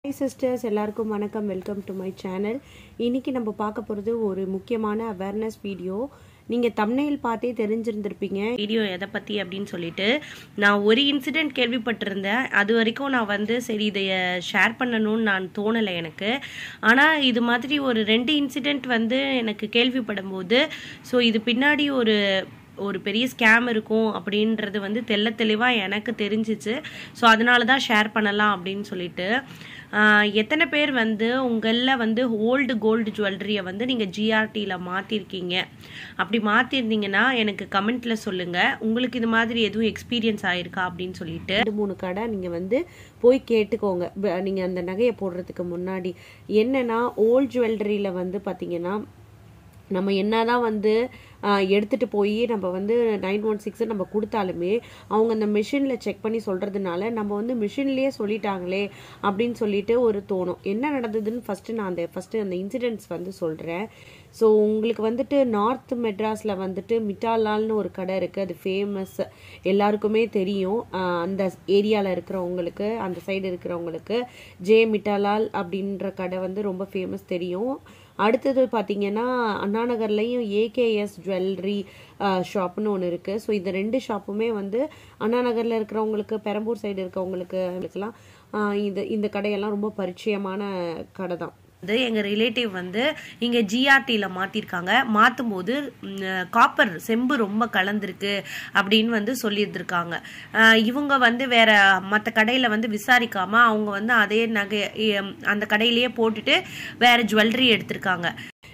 Hi sisters, எல்லாருக்கும் வணக்கம். Welcome to my channel. இன்னைக்கு நம்ம பார்க்க போகிறது ஒரு முக்கியமான அவேர்னஸ் வீடியோ. நீங்கள் தம்ப்நெயில் பார்த்தே தெரிஞ்சிருந்திருப்பீங்க வீடியோ எதை பற்றி அப்படின்னு சொல்லிட்டு. நான் ஒரு இன்சிடெண்ட் கேள்விப்பட்டிருந்தேன். அது வரைக்கும் நான் சரி இதை ஷேர் பண்ணணும்னு நான் தோணலை எனக்கு. ஆனால் இது மாதிரி ஒரு 2 இன்சிடெண்ட் எனக்கு கேள்விப்படும் போது ஸோ இது பின்னாடி ஒரு பெரிய ஸ்கேம் இருக்கும் அப்படின்றது தெளிவாக எனக்கு தெரிஞ்சிச்சு. ஸோ அதனால தான் ஷேர் பண்ணலாம் அப்படின்னு சொல்லிட்டு. எத்தனை பேர் உங்களில் ஓல்டு கோல்டு ஜுவல்லரியை நீங்கள் ஜிஆர்டியில் மாற்றிருக்கீங்க? அப்படி மாற்றிருந்தீங்கன்னா எனக்கு கமெண்ட்டில் சொல்லுங்கள். உங்களுக்கு இது மாதிரி எதுவும் எக்ஸ்பீரியன்ஸ் ஆயிருக்கா அப்படின்னு சொல்லிட்டு. 2-3 கடை நீங்கள் போய் கேட்டுக்கோங்க. நீங்கள் அந்த நகையை போடுறதுக்கு முன்னாடி என்னென்னா, ஓல்டு ஜுவல்லரியில் பார்த்தீங்கன்னா நம்ம என்னதான் எடுத்துகிட்டு போய் நம்ம 916 நம்ம கொடுத்தாலுமே அவங்க அந்த மிஷினில் செக் பண்ணி சொல்கிறதுனால நம்ம மிஷின்லேயே சொல்லிட்டாங்களே அப்படின்னு சொல்லிட்டு ஒரு தோணும். என்ன நடந்ததுன்னு ஃபஸ்ட்டு அந்த இன்சிடென்ட்ஸ் சொல்கிறேன். ஸோ உங்களுக்கு நார்த் மெட்ராஸில் மிட்டாலால்னு ஒரு கடை இருக்குது. அது ஃபேமஸ், எல்லாருக்குமே தெரியும். அந்த ஏரியாவில் இருக்கிறவங்களுக்கு, அந்த சைடு இருக்கிறவங்களுக்கு ஜே மிட்டாலால் அப்படின்ற கடை ரொம்ப ஃபேமஸ் தெரியும். அடுத்தது பார்த்தீங்கன்னா அண்ணா நகர்லையும் ஏகேஎஸ் ஜுவல்லரி ஷாப்னு ஒன்று இருக்குது. ஸோ இந்த 2 ஷாப்புமே அண்ணா நகரில் இருக்கிறவங்களுக்கு, பெரம்பூர் சைடு இருக்கிறவங்களுக்குலாம் இந்த கடையெல்லாம் ரொம்ப பரிச்சயமான கடை தான். எங்கள் ரிலேட்டிவ் இங்கே ஜிஆர்டியில் மாற்றிருக்காங்க. மாற்றும் போது காப்பர் செம்பு ரொம்ப கலந்துருக்கு அப்படின்னு சொல்லியிருந்திருக்காங்க. இவங்க வேற மற்ற கடையில் விசாரிக்காமல் அவங்க அதே நகை அந்த கடையிலேயே போட்டுட்டு வேற ஜுவல்லரி எடுத்திருக்காங்க.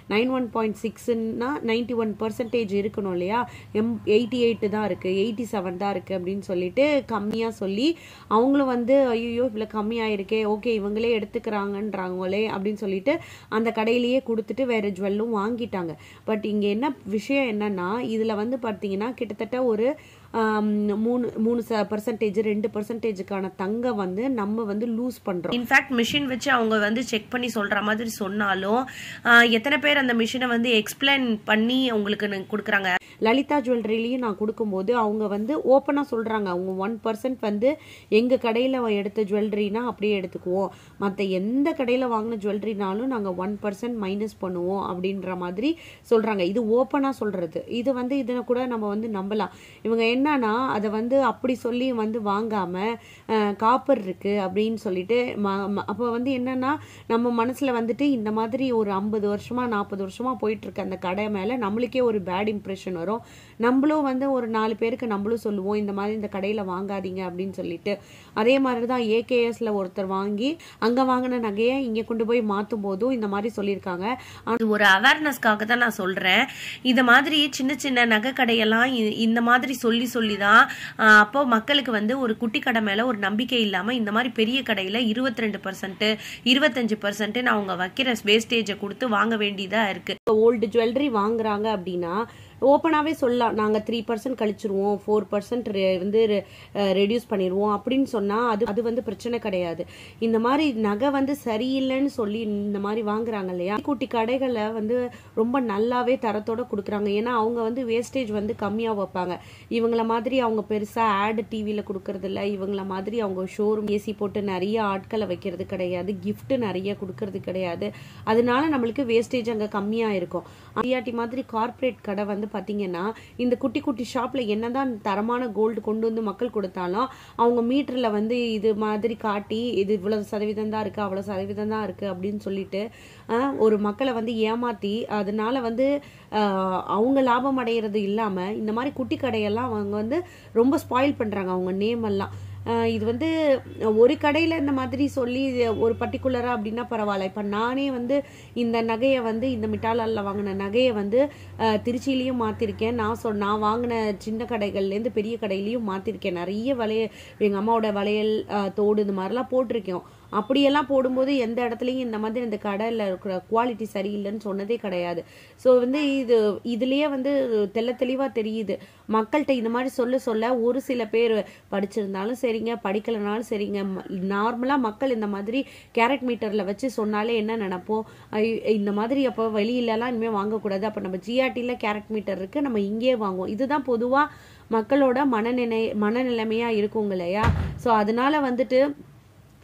91.6ன்னா 91% இருக்கணும் இல்லையா? 88 தான் இருக்குது, 87 தான் இருக்குது அப்படின்னு சொல்லிட்டு கம்மியாக சொல்லி அவங்களும் ஐயோ இவ்வளோ கம்மியாயிருக்கே, ஓகே இவங்களே எடுத்துக்கிறாங்கன்றாங்களே அப்படின்னு சொல்லிட்டு அந்த கடையிலேயே கொடுத்துட்டு வேறு ஜுவல்லும் வாங்கிட்டாங்க. பட் இங்கே என்ன விஷயம் என்னன்னா, இதில் பார்த்தீங்கன்னா கிட்டத்தட்ட ஒரு 3% 2%க்கான தங்கம் நம்ம லூஸ் பண்றோம். இன்ஃபேக்ட் மிஷின் வச்சு அவங்க செக் பண்ணி சொல்ற மாதிரி சொன்னாலும் எத்தனை பேர் அந்த மிஷினை எக்ஸ்பிளைன் பண்ணி உங்களுக்கு கொடுக்குறாங்க. லலிதா ஜுவல்லரிலையும் நான் கொடுக்கும்போது அவங்க ஓப்பனா சொல்றாங்க, அவங்க 1% எங்க கடையில எடுத்த ஜுவல்லரினா அப்படியே எடுத்துக்குவோம், மற்ற எந்த கடையில வாங்கின ஜுவல்லரினாலும் நாங்க 1% மைனஸ் பண்ணுவோம் அப்படின்ற மாதிரி சொல்றாங்க. இது ஓப்பனா சொல்றது. இது இதை கூட நம்ம நம்பலாம். இவங்க என்னன்னா அதை அப்படி சொல்லி வாங்காம காப்பர் இருக்கு அப்படின்னு சொல்லிட்டு அப்போ என்னன்னா நம்ம மனசுல இந்த மாதிரி ஒரு 50 வருஷமா 40 வருஷமா போயிட்டு இருக்க அந்த கடை மேல நம்மளுக்கே ஒரு பேட் இம்ப்ரெஷன் வரும். நம்மளும் ஒரு 4 பேருக்கு நம்மளும் சொல்லுவோம் இந்த மாதிரி இந்த கடையில வாங்காதீங்க அப்படின்னு சொல்லிட்டு. அதே மாதிரிதான் ஏகேஎஸ்ல ஒருத்தர் வாங்கி அங்க வாங்கின நகையை இங்க கொண்டு போய் மாத்தும் போதும் இந்த மாதிரி சொல்லியிருக்காங்க. ஒரு அவேர்னஸ்க்காக தான் நான் சொல்றேன். இந்த மாதிரி சின்ன சின்ன நகை கடையெல்லாம் இந்த மாதிரி சொல்லிதான் அப்போ மக்களுக்கு ஒரு குட்டி கடை மேல ஒரு நம்பிக்கை இல்லாம இந்த மாதிரி பெரிய கடையில 22% 25% அவங்க வைக்கிற வேஸ்டேஜை கொடுத்து வாங்க வேண்டியதா இருக்கு. ஓல்டு ஜுவல்லரி வாங்குறாங்க அப்படின்னா ஓப்பனாகவே சொல்லலாம், நாங்கள் 3% கழிச்சிருவோம், 4% ரெடியூஸ் பண்ணிடுவோம் அப்படின்னு சொன்னால் அது பிரச்சனை கிடையாது. இந்த மாதிரி நகை சரியில்லைன்னு சொல்லி இந்த மாதிரி வாங்குறாங்க இல்லையா, குட்டி கடைகளில் ரொம்ப நல்லாவே தரத்தோட கொடுக்குறாங்க. ஏன்னா அவங்க வேஸ்டேஜ் கம்மியாக வைப்பாங்க. இவங்கள மாதிரி அவங்க பெருசாக ஆடு டிவியில் கொடுக்கறதில்ல, இவங்கள மாதிரி அவங்க ஷோரூம் ஏசி போட்டு நிறைய ஆட்களை வைக்கிறது கிடையாது, கிஃப்ட் நிறைய கொடுக்கறது கிடையாது. அதனால நம்மளுக்கு வேஸ்டேஜ் அங்கே கம்மியாக இருக்கும். ஐஆர்டி மாதிரி கார்பரேட் கடை பார்த்தீங்கன்னா இந்த குட்டி குட்டி ஷாப்ல என்னதான் தரமான கோல்டு கொண்டு மக்கள் கொடுத்தாலும் அவங்க மீட்டர்ல இது மாதிரி காட்டி இது இவ்வளவு சதவீதம் தான் இருக்கு, அவ்வளவு சதவீதம் தான் இருக்கு அப்படின்னு சொல்லிட்டு ஒரு மக்களை ஏமாத்தி அதனால அவங்க லாபம் அடைகிறது இல்லாம இந்த மாதிரி குட்டி கடையெல்லாம் அவங்க ரொம்ப ஸ்பாயில் பண்றாங்க அவங்க நேம் எல்லாம். இது ஒரு கடையில் இந்த மாதிரி சொல்லி ஒரு பர்டிகுலராக அப்படின்னா பரவாயில்ல. இப்போ நானே இந்த நகையை இந்த மிட்டாலாலில் வாங்கின நகையை திருச்சியிலையும் மாற்றிருக்கேன். நான் வாங்கின சின்ன கடைகள்லேருந்து பெரிய கடையிலையும் மாற்றிருக்கேன். நிறைய எங்கள் அம்மாவோட வளையல் தோடு இது மாதிரிலாம் போட்டிருக்கோம். அப்படியெல்லாம் போடும்போது எந்த இடத்துலையும் இந்த மாதிரி இந்த கடையில் இருக்கிற குவாலிட்டி சரியில்லைன்னு சொன்னதே கிடையாது. ஸோ இதுலேயே தெளிவாக தெரியுது. மக்கள்கிட்ட இந்த மாதிரி சொல்ல ஒரு சில பேர் படிச்சிருந்தாலும் சரிங்க, படிக்கலைனாலும் சரிங்க, நார்மலாக மக்கள் இந்த மாதிரி கேரட் மீட்டரில் வச்சு சொன்னாலே என்ன நினைப்போம், இந்த மாதிரி அப்போ வெளியிலலாம் இனிமேல் வாங்கக்கூடாது, அப்போ நம்ம ஜிஆர்டியில் கேரட் மீட்டர் இருக்குது நம்ம இங்கேயே வாங்குவோம். இதுதான் பொதுவாக மக்களோட மனநிலைமையாக இருக்குங்க இல்லையா? ஸோ அதனால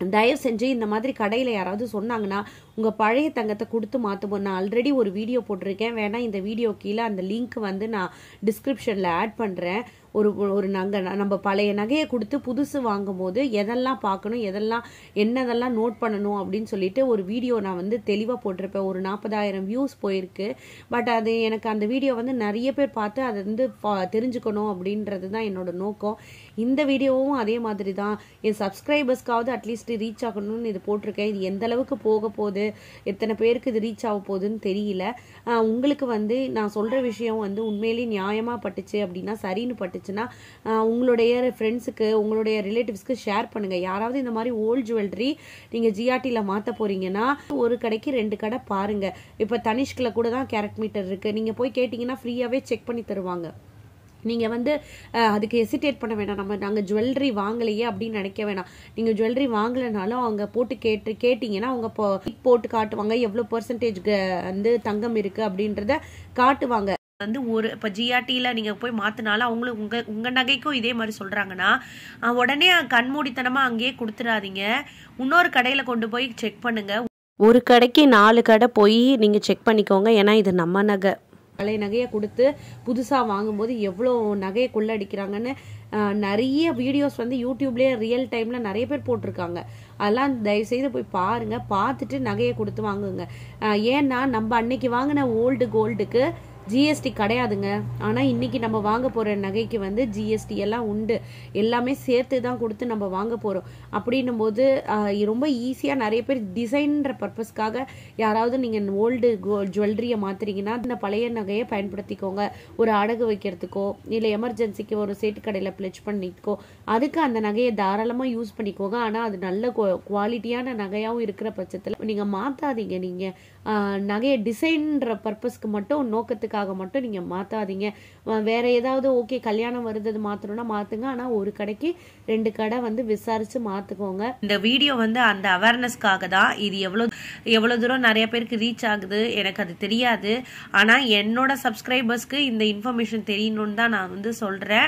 தயவு செஞ்சு இந்த மாதிரி கடையில் யாராவது சொன்னாங்கன்னா உங்கள் பழைய தங்கத்தை கொடுத்து மாற்றுவோம். நான் ஆல்ரெடி ஒரு வீடியோ போட்டிருக்கேன், வேணா இந்த வீடியோ கீழே அந்த லிங்க் வந்து நான் டிஸ்கிரிப்ஷனில் ஆட் பண்ணுறேன். ஒரு நகை நம்ம பழைய நகையை கொடுத்து புதுசு வாங்கும் போது எதெல்லாம் பார்க்கணும், என்னதெல்லாம் நோட் பண்ணணும் அப்படின்னு சொல்லிட்டு ஒரு வீடியோ நான் வந்து தெளிவாக போட்டிருப்பேன். ஒரு 40,000 வியூஸ் போயிருக்கு. பட் அது எனக்கு அந்த வீடியோ வந்து நிறைய பேர் பார்த்து அதை வந்து தெரிஞ்சுக்கணும் அப்படின்றது தான் என்னோட நோக்கம். இந்த வீடியோவும் அதே மாதிரி தான். என் சப்ஸ்கிரைபர்ஸ்க்காவது அட்லீஸ்ட் ரீச் ஆகணும்னு இது போட்டிருக்கேன். இது எந்த அளவுக்கு போக போகுது, எத்தனை பேருக்கு இது ரீச் ஆக போகுதுன்னு தெரியல. உங்களுக்கு வந்து நான் சொல்கிற விஷயம் வந்து உண்மையிலேயே நியாயமாக பட்டுச்சு அப்படின்னா, சரின்னு பட்டுச்சுன்னா உங்களுடைய ஃப்ரெண்ட்ஸுக்கு, உங்களுடைய ரிலேட்டிவ்ஸ்க்கு ஷேர் பண்ணுங்கள். யாராவது இந்த மாதிரி ஓல்டு ஜுவல்லரி நீங்கள் ஜிஆர்டியில் மாற்ற போகிறீங்கன்னா ஒரு கடைக்கு 2 கடை பாருங்கள். இப்போ தனிஷ்கில் கூட தான் கேரட் மீட்டர் இருக்குது. நீங்கள் போய் கேட்டிங்கன்னா ஃப்ரீயாகவே செக் பண்ணி தருவாங்க. நீங்கள் வந்து அதுக்கு ஹெசிடேட் பண்ண வேணாம். நாங்கள் ஜுவல்லரி வாங்கலையே அப்படின்னு நினைக்க வேணாம். நீங்கள் ஜுவல்லரி வாங்கலைனாலும் அவங்க போட்டு கேட்டிங்கன்னா அவங்க போட்டு காட்டுவாங்க, எவ்வளோ பர்சன்டேஜ் வந்து தங்கம் இருக்குது அப்படின்றத காட்டுவாங்க. வந்து இப்போ ஜிஆர்டியில் நீங்கள் போய் மாற்றினாலும் அவங்களும் உங்கள் நகைக்கும் இதே மாதிரி சொல்கிறாங்கன்னா உடனே கண்மூடித்தனமாக அங்கேயே கொடுத்துடாதீங்க. இன்னொரு கடையில் கொண்டு போய் செக் பண்ணுங்கள். ஒரு கடைக்கு 4 கடை போய் நீங்கள் செக் பண்ணிக்கோங்க. ஏன்னா இது நம்ம நகை. பழைய நகையை கொடுத்து புதுசாக வாங்கும்போது எவ்வளோ நகையை கொள்ளடிக்கிறாங்கன்னு நிறைய வீடியோஸ் வந்து யூடியூப்லேயே ரியல் டைமில் நிறைய பேர் போட்டிருக்காங்க. அதெல்லாம் தயவுசெய்து போய் பாருங்கள். பார்த்துட்டு நகையை கொடுத்து வாங்குங்க. ஏன்னா நம்ம அன்னைக்கு வாங்கின ஓல்டு கோல்டுக்கு ஜிஎஸ்டி கிடையாதுங்க. ஆனால் இன்றைக்கி நம்ம வாங்க போகிற நகைக்கு வந்து ஜிஎஸ்டி எல்லாம் உண்டு. எல்லாமே சேர்த்து தான் கொடுத்து நம்ம வாங்க போகிறோம். அப்படின்னும் போது ரொம்ப ஈஸியாக நிறைய பேர் டிசைன்ற பர்பஸ்க்காக யாராவது நீங்கள் ஓல்டு ஜுவல்லரியை மாற்றுறீங்கன்னா இந்த பழைய நகையை பயன்படுத்திக்கோங்க. ஒரு அடகு வைக்கிறதுக்கோ இல்லை எமர்ஜென்சிக்கு ஒரு சேட்டு கடையில் பிளெச் பண்ணிக்கோ, அதுக்கு அந்த நகையை தாராளமாக யூஸ் பண்ணிக்கோங்க. ஆனால் அது நல்ல குவாலிட்டியான நகையாகவும் இருக்கிற பட்சத்தில் நீங்கள் மாற்றாதீங்க. நீங்கள் நகையை டிசைன்ற பர்பஸ்க்கு மட்டும், நோக்கத்துக்காக மட்டும் நீங்கள் மாற்றாதீங்க. வேற ஏதாவது ஓகே கல்யாணம் வருது மாற்றணும்னா மாற்றுங்க. ஆனால் ஒரு கடைக்கு 2 கடை வந்து விசாரித்து மாற்றுக்கோங்க. இந்த வீடியோ வந்து அந்த அவேர்னஸ்க்காக தான். இது எவ்வளோ தூரம் நிறைய பேருக்கு ரீச் ஆகுது எனக்கு அது தெரியாது. ஆனால் என்னோட சப்ஸ்கிரைபர்ஸ்க்கு இந்த இன்ஃபர்மேஷன் தெரியணும்னு தான் நான் வந்து சொல்கிறேன்.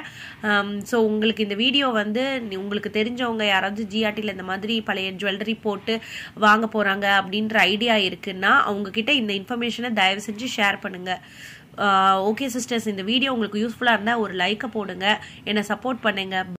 ஸோ உங்களுக்கு இந்த வீடியோ வந்து உங்களுக்கு தெரிஞ்சவங்க யாராவது ஜிஆர்டியில் இந்த மாதிரி பழைய ஜுவல்லரி போட்டு வாங்க போகிறாங்க அப்படின்ற ஐடியா இருக்குன்னா அவங்கக்கிட்ட இந்த இன்ஃபர்மேஷனை தயவு செஞ்சு ஷேர் பண்ணுங்கள். ஓகே சிஸ்டர்ஸ், இந்த வீடியோ உங்களுக்கு யூஸ்ஃபுல்லாக இருந்தால் ஒரு லைக்கை போடுங்க, என்னை சப்போர்ட் பண்ணுங்கள்.